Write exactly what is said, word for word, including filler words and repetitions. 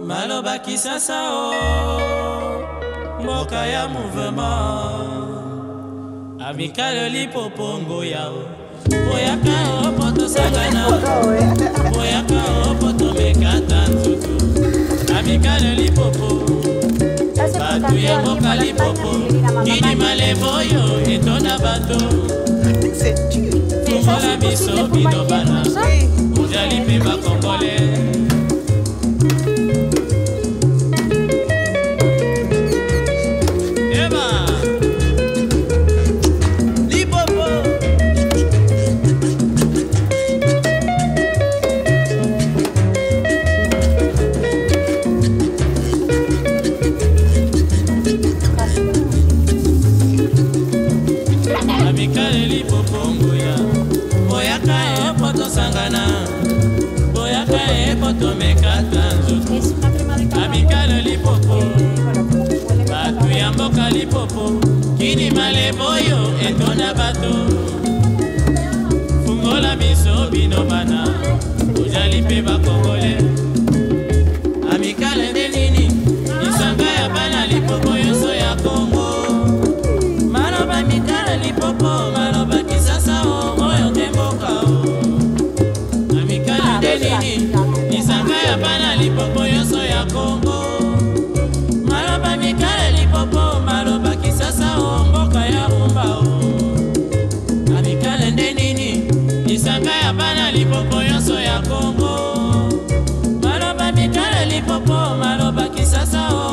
Maloba Kisasa o mboka ya mouvement Amikale Lipopongo yao Boyaka o poto sagana Boyaka o poto mekata nzutu Amikale Lipopo Batu ya mboka Lipopo Kini maleboyo etona bato Tumola biso binobana Ujali pe bakongole Amikale Lipopongo ya Boyaka e poto sangana Boyaka e poto mekata nzutu Amikale Lipopo Batu ya mboka Lipopo Kini maleboyo etona bato Fungola biso binobana Ujali pe bakongole Amikale ndenini Isanga ya bana Lipopo yoso ya Kongo Maloba Amikale Lipopo Maloba Kisasa o Oyo temboka o Amikale ndenini Isanga ya bana Lipopo yoso ya Kongo Maloba Amikale Lipopo Maloba Kisasa o Mboka ya rumba o Amikale ndenini Isanga ya bana Lipopo yoso ya Kongo Maloba Amikale Lipopo Maloba Kisasa o